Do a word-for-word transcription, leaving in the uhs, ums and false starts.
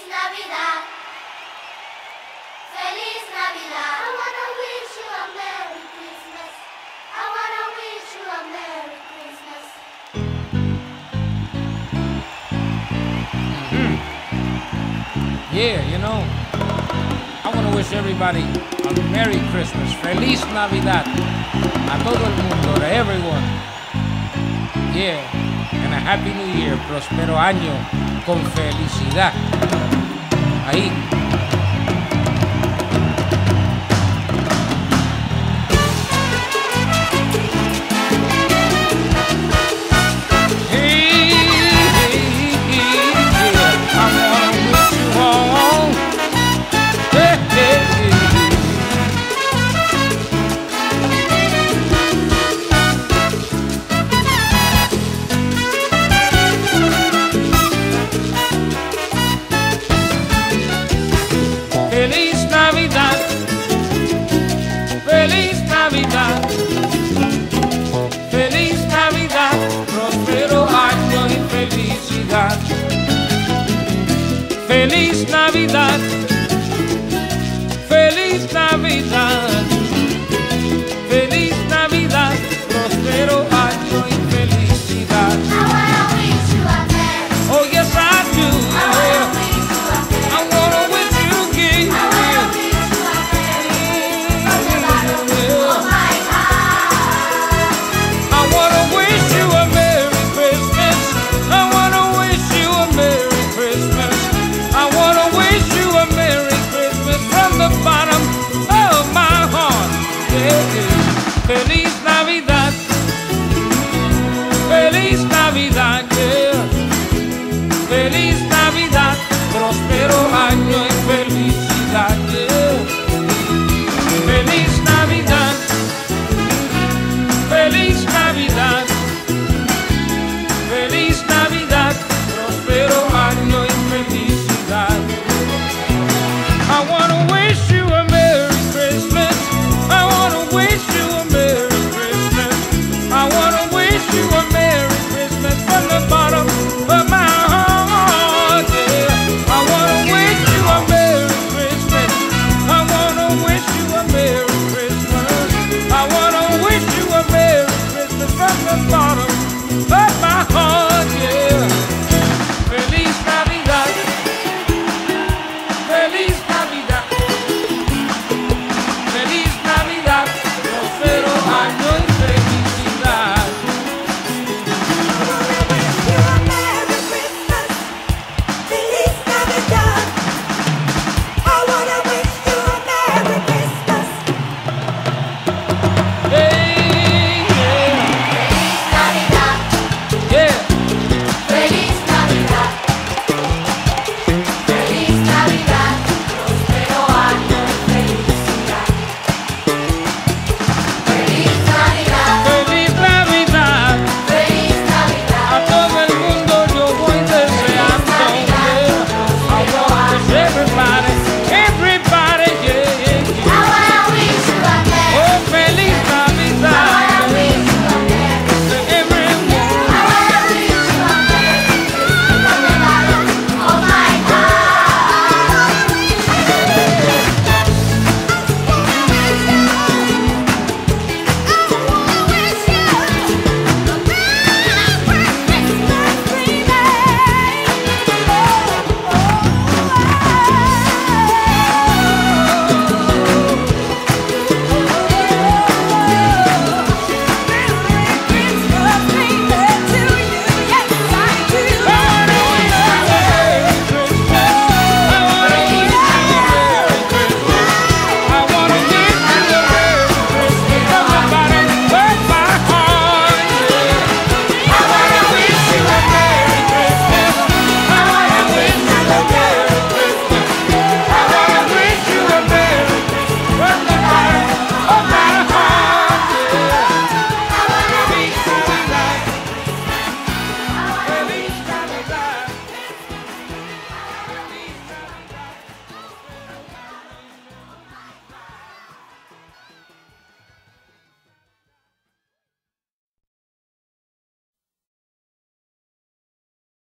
Navidad. Feliz Navidad. I wanna wish you a Merry Christmas. I wanna wish you a Merry Christmas. Mm. Yeah, you know, I want to wish everybody a Merry Christmas, Feliz Navidad, a todo el mundo, to everyone. Yeah, and a Happy New Year, próspero año con felicidad. Ahí. Feliz Navidad, Feliz Navidad, Feliz Navidad, próspero año y felicidad. Feliz Navidad, Feliz Navidad, Feliz Navidad, próspero año y felicidad. I wanna wish you a Merry. Oh yes I do. I wanna wish you a Merry. I wanna wish you again. I wanna wish you a Merry. From the bottom of my heart. I wanna wish you a Merry Christmas. I wanna wish you a Merry Christmas. I wanna wish you a Merry Christmas from the bottom of my heart. Yeah. Feliz Navidad. Feliz Navidad, yeah. Feliz Navidad, próspero año.